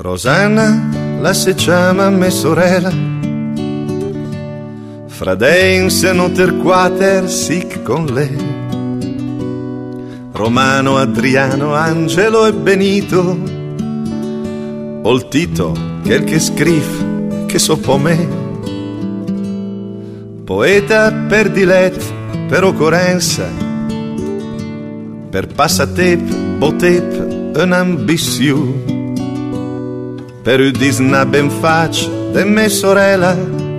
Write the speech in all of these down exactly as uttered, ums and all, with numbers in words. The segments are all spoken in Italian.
Rosanna, la si chiama me sorella, fradense non ter quater sic con lei. Romano, Adriano, Angelo e Benito, ol Tito, quel che scrive, che so po' me. Poeta per diletto, per occorrenza, per passatep, botep, un'ambizione, per udisna ben faccia de me sorella,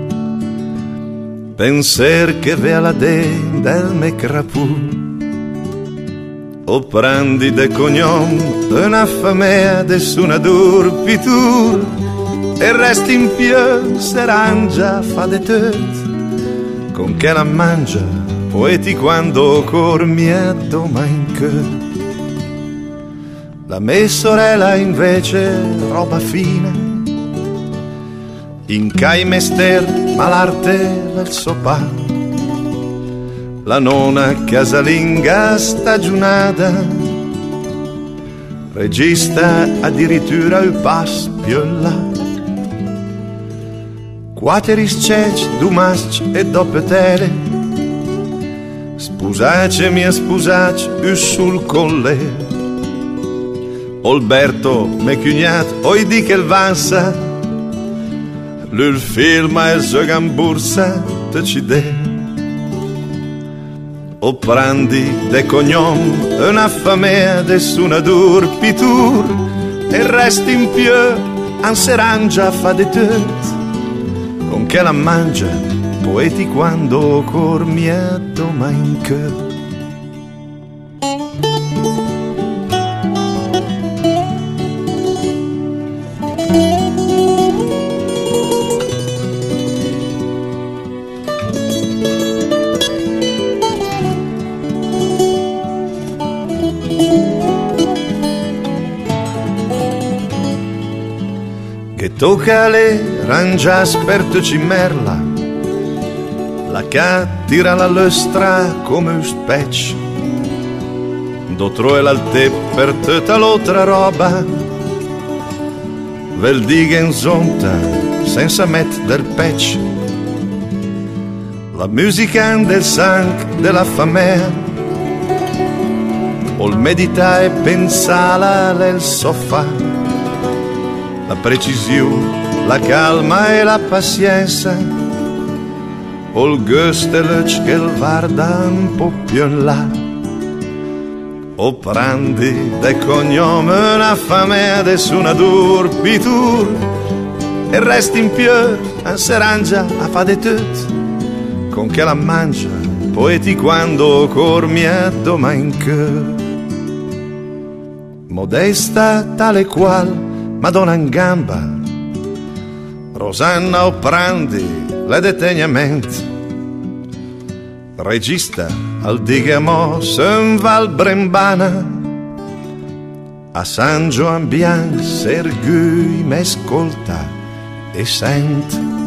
penser che ve la de del me crapù. O prandi de cognom una famea de una durpitur e resti in più serangia fa de tut con che la mangia poeti quando cor mia domanche. La me sorella invece roba fina in cai mester ma l'arte del sopà. La nona casalinga stagionata regista addirittura il pas più là. Quateris cec, dumasc e doppio tele, spusace mia spusace us sul colle. Olberto me cugnat oi di che il vansa, l'ul film e il suo gambursa te ci de. O prandi de cognom una famea de una durpitur e resti in più an serangia fa de tut con che la mangia poeti quando cor mia domanche. Che tocca le rangia sperto cimerla, la ca tira la lustra come un specchio, dotro e l'alte per tutta l'altra roba, vel diga in zonta senza met del peccio, la musica del sang della famea, ol medita e pensala nel sofà. La precisione, la calma e la pazienza, o il gusto che il guarda un po' più in là. O prandi de cognome una famea de una durpitur e resti in più a serangia a fa de tut con che la mangia poeti quando cor mia domanche. Modesta tale qual Madonna in gamba, Rosanna o prandi le detegnament, regista al digamo sen val brembana, a San Gioan Bian sergui m'ascolta e sent.